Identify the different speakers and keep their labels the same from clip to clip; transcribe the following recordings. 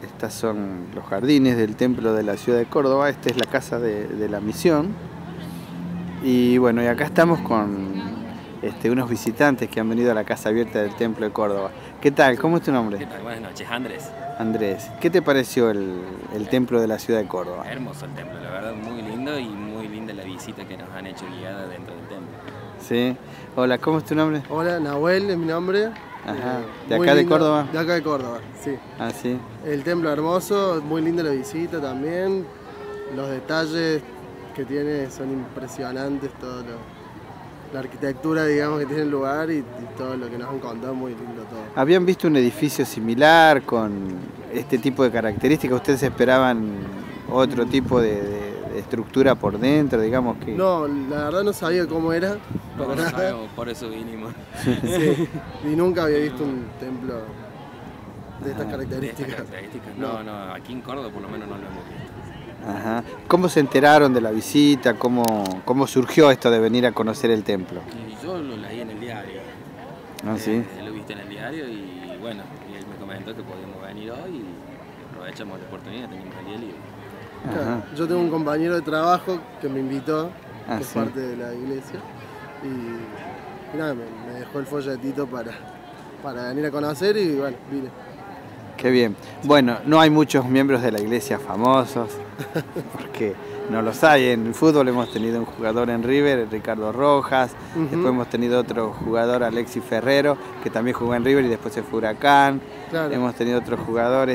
Speaker 1: Estos son los jardines del templo de la ciudad de Córdoba. Esta es la casa de la misión. Y bueno, y acá estamos con unos visitantes que han venido a la casa abierta del templo de Córdoba. ¿Qué tal? ¿Cómo es tu nombre?
Speaker 2: ¿Qué tal? Buenas noches, Andrés.
Speaker 1: Andrés. ¿Qué te pareció el templo de la ciudad de Córdoba?
Speaker 2: Hermoso el templo, la verdad, muy lindo y muy linda la visita que nos han hecho guiada dentro del templo.
Speaker 1: Sí. Hola, ¿cómo es tu nombre?
Speaker 3: Hola, Nahuel es mi nombre.
Speaker 1: Ajá. ¿De acá de Córdoba?
Speaker 3: De acá de Córdoba, sí.
Speaker 1: Ah, sí.
Speaker 3: El templo hermoso, muy linda la visita también. Los detalles que tiene son impresionantes, la arquitectura, digamos, que tiene el lugar y todo lo que nos han contado, muy lindo todo.
Speaker 1: ¿Habían visto un edificio similar con este tipo de características? ¿Ustedes esperaban otro tipo de estructura por dentro, digamos que...?
Speaker 3: No, la verdad no sabía cómo era.
Speaker 2: No sabemos, por eso vinimos.
Speaker 3: Sí, y nunca había visto un templo de estas características.
Speaker 2: No, aquí en Córdoba por lo menos no lo hemos visto.
Speaker 1: Ajá. ¿Cómo se enteraron de la visita? ¿Cómo surgió esto de venir a conocer el templo?
Speaker 2: Y yo lo leí en el diario.
Speaker 1: Ah, ¿sí?
Speaker 2: Lo viste en el diario y bueno, y él me comentó que podíamos venir hoy y aprovechamos la oportunidad, teníamos el día libre.
Speaker 3: Claro, yo tengo un compañero de trabajo que me invitó, que es
Speaker 1: sí.
Speaker 3: parte de la iglesia, y nada, me dejó el folletito para venir a conocer y bueno, vine.
Speaker 1: Qué bien. Bueno, no hay muchos miembros de la iglesia famosos, porque no los hay. En el fútbol hemos tenido un jugador en River, Ricardo Rojas, después hemos tenido otro jugador, Alexis Ferrero, que también jugó en River y después se fue a Huracán. Claro. Hemos tenido otros jugadores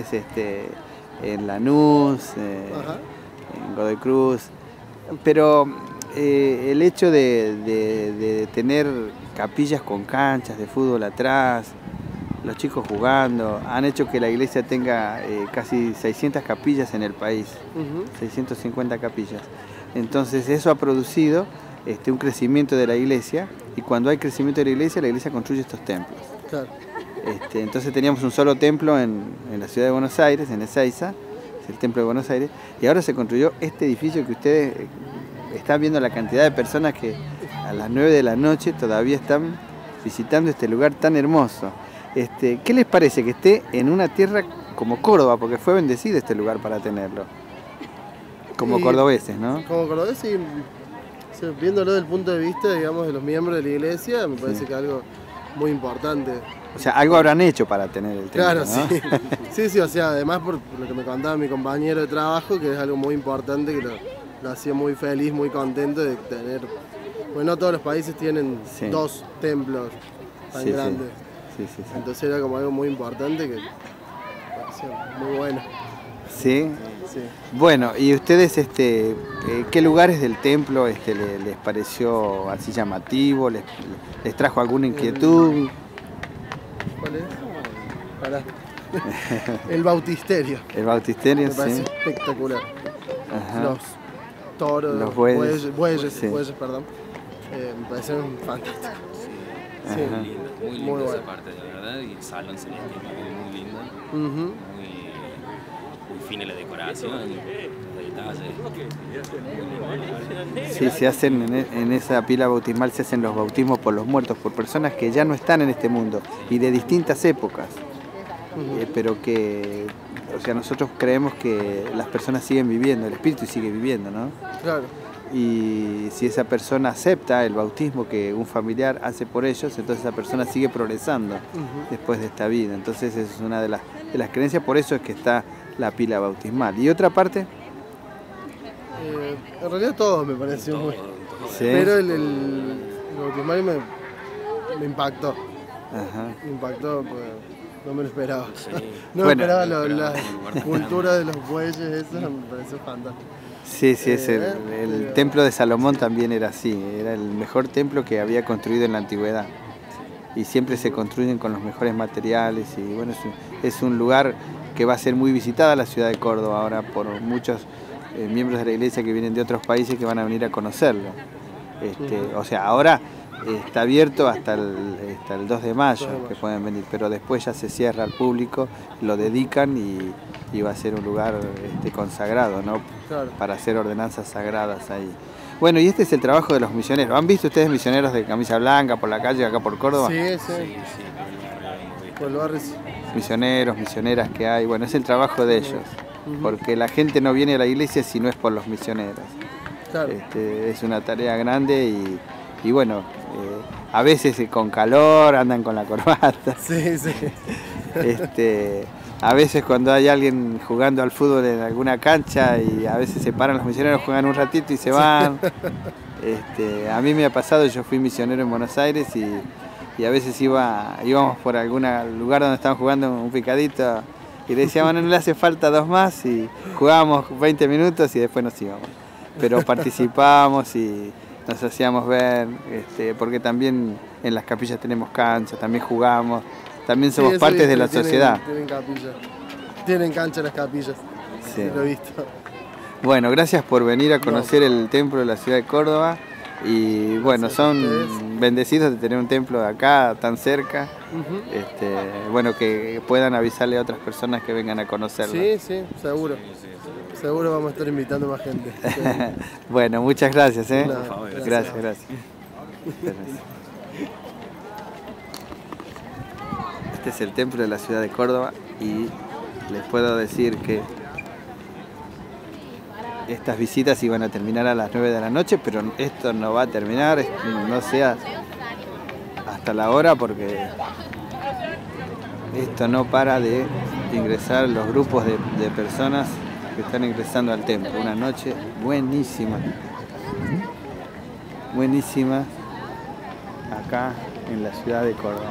Speaker 1: en Lanús, en Godoy Cruz, pero el hecho de tener capillas con canchas de fútbol atrás, los chicos jugando, han hecho que la iglesia tenga casi 600 capillas en el país, 650 capillas. Entonces eso ha producido un crecimiento de la iglesia, y cuando hay crecimiento de la iglesia construye estos templos.
Speaker 3: Claro.
Speaker 1: Entonces teníamos un solo templo en la ciudad de Buenos Aires, en Ezeiza, es el templo de Buenos Aires, y ahora se construyó este edificio que ustedes están viendo, la cantidad de personas que a las 9 de la noche todavía están visitando este lugar tan hermoso. ¿Qué les parece que esté en una tierra como Córdoba? Porque fue bendecido este lugar para tenerlo. Como cordobeses, ¿no?
Speaker 3: Como cordobeses, y viéndolo desde el punto de vista, digamos, de los miembros de la iglesia, me parece que es algo muy importante.
Speaker 1: O sea, algo habrán hecho para tener el templo,
Speaker 3: claro,
Speaker 1: ¿no?
Speaker 3: Sí, o sea, además por lo que me contaba mi compañero de trabajo, que es algo muy importante, que lo hacía muy feliz, muy contento de tener... Bueno, no todos los países tienen dos templos tan grandes.
Speaker 1: Sí.
Speaker 3: Entonces era como algo muy importante que parecía muy bueno.
Speaker 1: ¿Sí?
Speaker 3: Sí.
Speaker 1: Bueno, ¿y ustedes qué lugares del templo les pareció así llamativo? ¿Les trajo alguna inquietud?
Speaker 3: ¿Cuál es? Pará. El bautisterio.
Speaker 1: El bautisterio,
Speaker 3: me parece espectacular.
Speaker 1: Ajá.
Speaker 3: Los toros,
Speaker 1: los bueyes,
Speaker 3: perdón. Me parecen fantásticos.
Speaker 2: Sí, muy lindo esa parte, de verdad, y el salón celeste muy lindo, muy fina la decoración, los detalles.
Speaker 1: Sí, se hacen en esa pila bautismal, se hacen los bautismos por los muertos, por personas que ya no están en este mundo y de distintas épocas, pero que, o sea, nosotros creemos que las personas siguen viviendo, el espíritu sigue viviendo, ¿no?
Speaker 3: Claro.
Speaker 1: Y si esa persona acepta el bautismo que un familiar hace por ellos, entonces esa persona sigue progresando después de esta vida. Entonces esa es una de las creencias, por eso es que está la pila bautismal. ¿Y otra parte?
Speaker 3: En realidad todo me pareció muy...
Speaker 1: ¿Sí?
Speaker 3: Pero el bautismal me impactó.
Speaker 1: Ajá.
Speaker 3: Me impactó porque no me lo esperaba.
Speaker 2: Sí.
Speaker 3: No me esperaba la cultura de los bueyes, eso me pareció fantástico.
Speaker 1: Sí, el templo de Salomón también era así, era el mejor templo que había construido en la antigüedad. Y siempre se construyen con los mejores materiales y bueno, es un lugar que va a ser muy visitada la ciudad de Córdoba ahora por muchos miembros de la iglesia que vienen de otros países que van a venir a conocerlo. O sea, ahora está abierto hasta el 2 de mayo que pueden venir, pero después ya se cierra al público, lo dedican y va a ser un lugar consagrado, ¿no?
Speaker 3: Claro.
Speaker 1: Para hacer ordenanzas sagradas ahí. Bueno, y este es el trabajo de los misioneros. ¿Han visto ustedes misioneros de camisa blanca por la calle acá por Córdoba?
Speaker 3: Sí. Por el barrio.
Speaker 1: misioneros, misioneras que hay. Bueno, es el trabajo de ellos, porque la gente no viene a la iglesia si no es por los misioneros.
Speaker 3: Claro.
Speaker 1: Es una tarea grande y bueno, a veces con calor andan con la corbata.
Speaker 3: Sí, sí.
Speaker 1: A veces cuando hay alguien jugando al fútbol en alguna cancha y a veces se paran los misioneros, juegan un ratito y se van. A mí me ha pasado, yo fui misionero en Buenos Aires y a veces íbamos por algún lugar donde estaban jugando un picadito y le decíamos, bueno, no le hace falta 2 más y jugábamos 20 minutos y después nos íbamos. Pero participábamos y nos hacíamos ver, porque también en las capillas tenemos cancha, también jugamos, también somos partes de la sociedad.
Speaker 3: Tienen cancha en las capillas,
Speaker 1: sí.
Speaker 3: Lo he visto.
Speaker 1: Bueno, gracias por venir a conocer el templo de la ciudad de Córdoba y bueno, son bendecidos de tener un templo de acá, tan cerca. Bueno, que puedan avisarle a otras personas que vengan a conocerlo.
Speaker 3: Sí, sí, seguro. Seguro vamos a estar invitando más gente.
Speaker 1: Bueno, muchas gracias.
Speaker 3: No, por favor,
Speaker 1: gracias. Este es el templo de la ciudad de Córdoba y les puedo decir que estas visitas iban a terminar a las 9 de la noche, pero esto no va a terminar, no sea hasta la hora, porque esto no para de ingresar los grupos de personas que están ingresando al templo. Una noche buenísima, buenísima acá en la ciudad de Córdoba.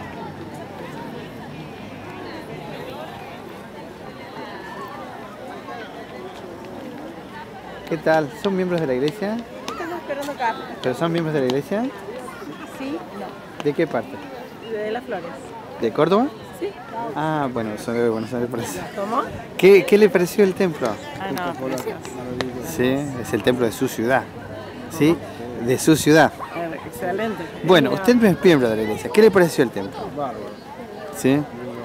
Speaker 1: ¿Qué tal? ¿Son miembros de la iglesia?
Speaker 4: Estamos esperando acá.
Speaker 1: ¿Pero son miembros de la iglesia?
Speaker 4: Sí, no.
Speaker 1: ¿De qué parte?
Speaker 4: De Las Flores.
Speaker 1: ¿De Córdoba?
Speaker 4: Sí.
Speaker 1: Ah, bueno, soy de Buenos Aires por eso.
Speaker 4: ¿Cómo?
Speaker 1: ¿Qué le pareció el templo?
Speaker 4: Ah, no, precioso.
Speaker 1: Sí, es el templo de su ciudad. ¿Sí? De su ciudad.
Speaker 4: Excelente.
Speaker 1: Bueno, usted es miembro de la iglesia. ¿Qué le pareció el templo? ¿Sí?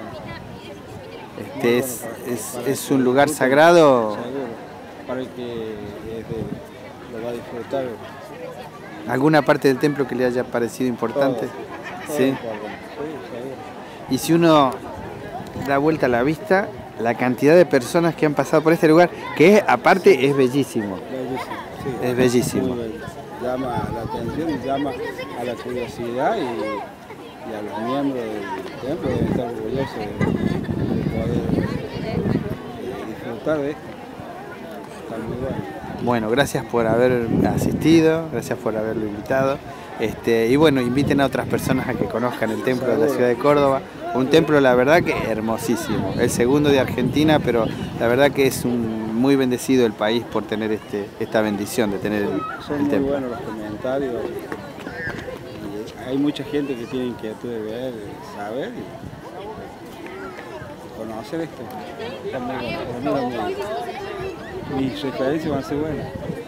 Speaker 1: Es un lugar sagrado.
Speaker 5: Para el que lo va a disfrutar.
Speaker 1: ¿Alguna parte del templo que le haya parecido importante?
Speaker 5: Todo,
Speaker 1: ¿sí? Y si uno da vuelta a la vista, la cantidad de personas que han pasado por este lugar, que aparte es bellísimo.
Speaker 5: Sí,
Speaker 1: es bellísimo.
Speaker 5: Muy bello. Llama la atención y llama a la curiosidad y a los miembros del templo deben estar orgullosos de poder disfrutar de esto. Está muy bueno.
Speaker 1: Bueno, gracias por haber asistido, gracias por haberlo invitado. Y bueno, inviten a otras personas a que conozcan el templo de la ciudad de Córdoba. Un templo, la verdad que hermosísimo. El segundo de Argentina, pero la verdad que es muy bendecido el país por tener esta bendición de tener el templo.
Speaker 5: Son muy buenos los comentarios. Y hay mucha gente que tiene inquietud de ver, de saber y conocer esto. Está muy bueno. Mis experiencias van a ser buenas.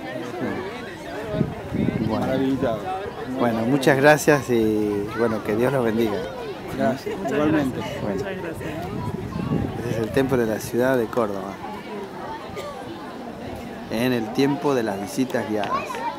Speaker 5: Maravillado.
Speaker 1: Bueno, muchas gracias y bueno, que Dios los bendiga.
Speaker 5: Gracias, igualmente.
Speaker 1: Bueno,
Speaker 4: Muchas gracias.
Speaker 1: este es el templo de la ciudad de Córdoba, en el tiempo de las visitas guiadas.